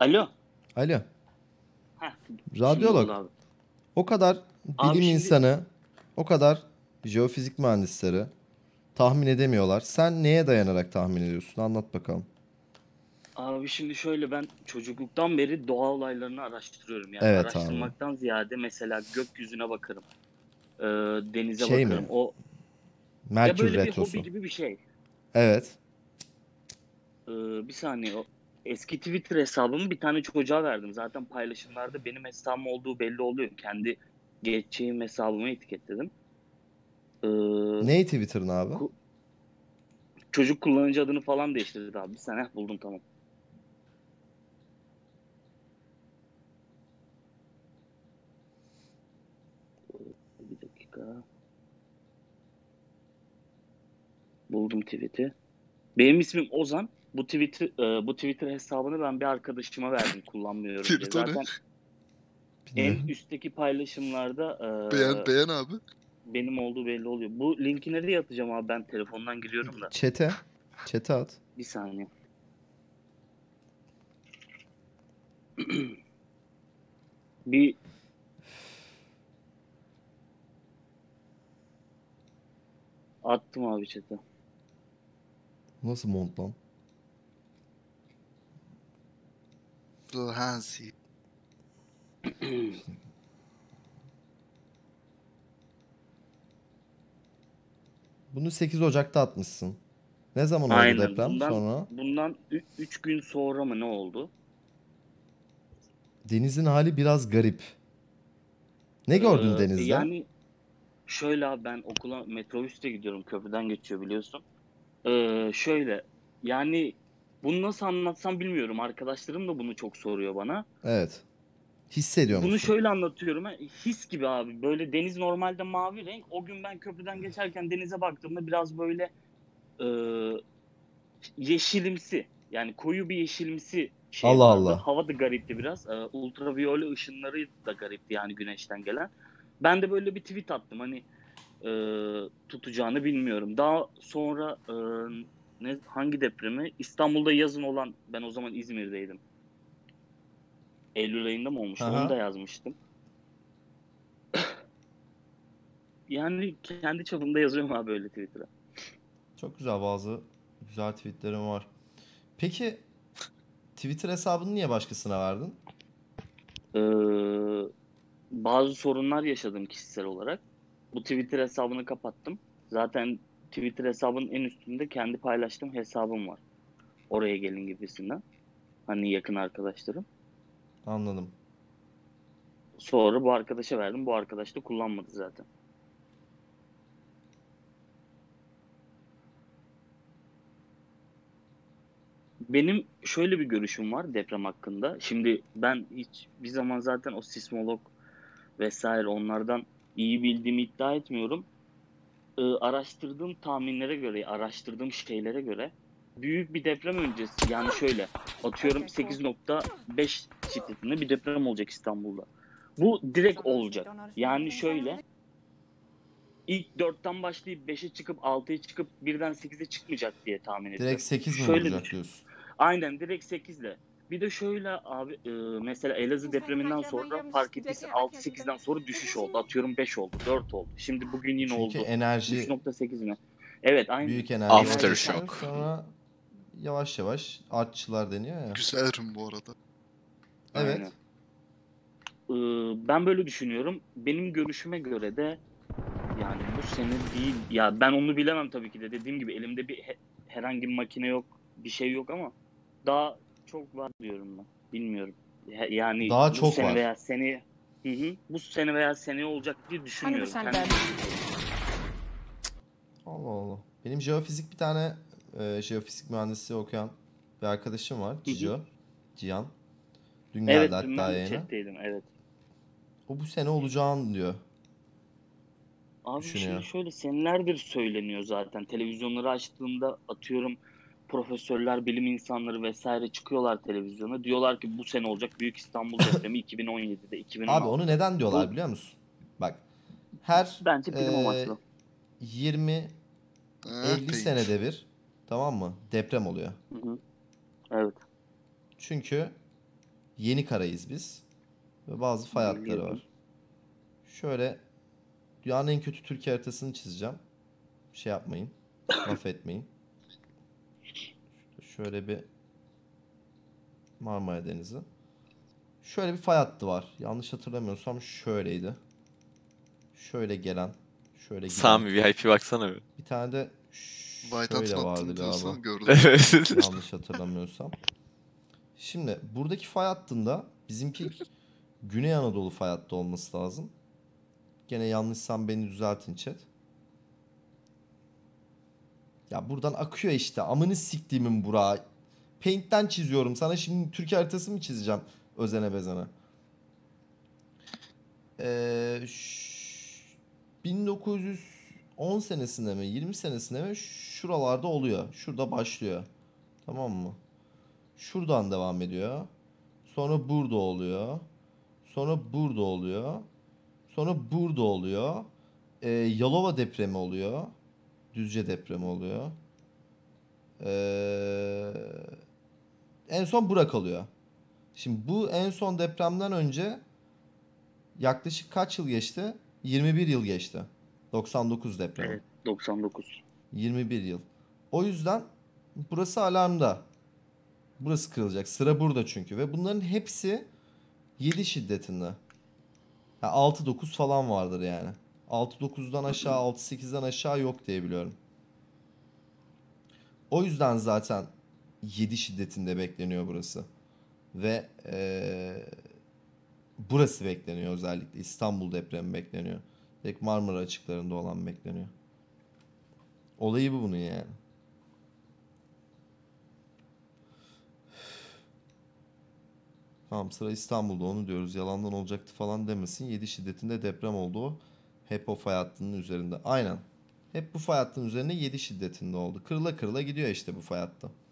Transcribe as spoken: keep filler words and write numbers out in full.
Alo. Alo. Heh, şimdi Radyolog. oldu abi. O kadar Abi bilim şimdi insanı, o kadar jeofizik mühendisleri tahmin edemiyorlar. Sen neye dayanarak tahmin ediyorsun? Anlat bakalım. abi şimdi şöyle ben çocukluktan beri doğa olaylarını araştırıyorum. Yani Evet abi. araştırmaktan ziyade mesela gökyüzüne bakarım. e, denize Şey mi? bakarım. O ya Merkür böyle bir hobi Retrosu. gibi bir şey. Evet. E, bir saniye o eski Twitter hesabımı bir tane çocuğa verdim. Zaten paylaşımlarda benim hesabım olduğu belli oluyor. Kendi geçeceğim hesabımı etiketledim. E, Ney Twitter'ın abi? ku- çocuk kullanıcı adını falan değiştirdi abi. Bir saniye heh, buldum tamam. Bir dakika. Buldum tweet'i. Benim ismim Ozan. Bu Twitter e, bu Twitter hesabını ben bir arkadaşıma verdim kullanmıyorum diye. Firtone. Zaten en Bilmiyorum. üstteki paylaşımlarda Beğen beğen abi. e, benim olduğu belli oluyor. Bu linki nereye atacağım abi? Ben telefondan giriyorum da. Çete. Çete at. Bir saniye. Bir attım abi chat'e. Nasıl mont lan? The Hansi. Bunu sekiz Ocak'ta atmışsın. Ne zaman oldu Aynen. deprem Bundan sonra? bundan üç gün sonra mı ne oldu? Denizin hali biraz garip. Ne gördün Ee, denizde? yani şöyle abi ben okula metrobüste gidiyorum. Köprüden geçiyor biliyorsun. Ee, şöyle yani bunu nasıl anlatsam bilmiyorum. Arkadaşlarım da bunu çok soruyor bana. Evet. Hissediyor Bunu musun? şöyle anlatıyorum. ha, His gibi abi. Böyle deniz normalde mavi renk. O gün ben köprüden geçerken denize baktığımda biraz böyle e, yeşilimsi. Yani koyu bir yeşilimsi şey Allah vardı. Allah. Hava da garipti biraz. E, ultraviyole ışınları da garipti yani güneşten gelen. Ben de böyle bir tweet attım. Hani e, tutacağını bilmiyorum. Daha sonra e, ne hangi depremi? İstanbul'da yazın olan ben o zaman İzmir'deydim. Eylül ayında mı olmuştu? Onu da Aha. yazmıştım. Yani kendi çapımda yazıyorum abi öyle Twitter'a. Çok güzel, bazı güzel tweetlerim var. Peki Twitter hesabını niye başkasına verdin? Ee, bazı sorunlar yaşadım kişisel olarak. Bu Twitter hesabını kapattım. Zaten Twitter hesabının en üstünde kendi paylaştığım hesabım var. Oraya gelin gibisinden. Hani yakın arkadaşlarım. Anladım. Sonra bu arkadaşa verdim. Bu arkadaş da kullanmadı zaten. Benim şöyle bir görüşüm var deprem hakkında. Şimdi ben hiç bir zaman zaten o sismolog vesaire onlardan iyi bildiğimi iddia etmiyorum. Ee, araştırdığım tahminlere göre, araştırdığım şeylere göre büyük bir deprem öncesi yani şöyle atıyorum sekiz nokta beş şiddetinde bir deprem olacak İstanbul'da. Bu direkt olacak. Yani şöyle ilk dörtten başlayıp beşe çıkıp altıya çıkıp birden sekize çıkmayacak diye tahmin Direkt ediyorum. sekiz mi Şöyle vuracak düşün. diyorsun? Aynen direkt sekizle. Bir de şöyle abi e, mesela Elazığ depreminden sonra fark ettiysen altı sekizden sonra düşüş oldu. Atıyorum beş oldu, dört oldu. Şimdi bugün yine Çünkü oldu. üç enerji, nokta sekiz mi? Evet aynen. büyük enerji olduğu Enerji için Aftershock. sonra yavaş yavaş artçılar deniyor ya. Güzel ürün bu arada. aynen. Evet. Ee, ben böyle düşünüyorum. Benim görüşüme göre de yani bu sene değil. Ya ben onu bilemem tabii ki de. Dediğim gibi elimde bir he- herhangi bir makine yok, bir şey yok ama daha çok var diyorum ben. Bilmiyorum. He- Yani Daha bu çok sene var. veya seneye hı hı, bu sene veya seneye olacak diye düşünmüyorum. Kendim düşünüyorum. Allah Allah. Benim jeofizik bir tane e, jeofizik mühendisliği okuyan bir arkadaşım var. Hı hı. Cicio. Cihan. Dün geldi Evet, hatta ben de yayına. chat'teydim. Evet. O bu sene olacağını diyor. Abi şimdi Düşünüyor. şöyle senelerdir söyleniyor zaten. Televizyonları açtığımda atıyorum profesörler, bilim insanları vesaire çıkıyorlar televizyona. Diyorlar ki bu sene olacak Büyük İstanbul depremi iki bin on yedide, Abi onu iki bin on altıda. neden diyorlar Bu biliyor musun? Bak, her bence bilim e, amaçlı. yirmi Ah, elli paint. senede bir, tamam mı, deprem oluyor. Hı hı. Evet. Çünkü Yenikara'yız biz. Ve bazı fay hatları Biliyorum. var. Şöyle dünyanın en kötü Türkiye haritasını çizeceğim. Şey yapmayın. Laf etmeyin. Şöyle bir Marmara Denizi. Şöyle bir fay hattı var. Yanlış hatırlamıyorsam şöyleydi. Şöyle gelen. Şöyle giden. Sami V I P baksana bir. Bir tane de White şöyle Hat'ın vardı attın galiba. diyorsun gördüm. Evet. Yanlış hatırlamıyorsam. Şimdi buradaki fay hattında bizimki Güney Anadolu fay hattı olması lazım. Gene yanlışsam beni düzeltin chat. Ya buradan akıyor işte. Amını siktiğimin Burak'ı. Paint'ten çiziyorum. Sana şimdi Türkiye haritası mı çizeceğim? Özene bezene. Ee, ş- bin dokuz yüz on senesinde mi? yirmi senesinde mi? Şuralarda oluyor. Şurada başlıyor. Tamam mı? Şuradan devam ediyor. Sonra burada oluyor. Sonra burada oluyor. Sonra burada oluyor. Ee, Yalova depremi oluyor. Düzce depremi oluyor. Ee, en son bura kalıyor. Şimdi bu en son depremden önce yaklaşık kaç yıl geçti? yirmi bir yıl geçti. doksan dokuz depremi. Evet, doksan dokuz. yirmi bir yıl. O yüzden burası alarmda. Burası kırılacak. Sıra burada çünkü. Ve bunların hepsi yedi şiddetinde. Ha, altı dokuz falan vardır yani. altı dokuzdan aşağı, altı sekizden aşağı yok diye biliyorum. O yüzden zaten yedi şiddetinde bekleniyor burası. Ve ee, burası bekleniyor özellikle. İstanbul depremi bekleniyor. Direkt Marmara açıklarında olan bekleniyor. Olayı bu bunun yani. Tamam, sıra İstanbul'da, onu diyoruz. Yalandan olacaktı falan demesin. yedi şiddetinde deprem oldu o. Hep o fay hattının üzerinde. Aynen. Hep bu fay hattının üzerinde yedi şiddetinde oldu. Kırıla kırıla gidiyor işte bu fay hattı.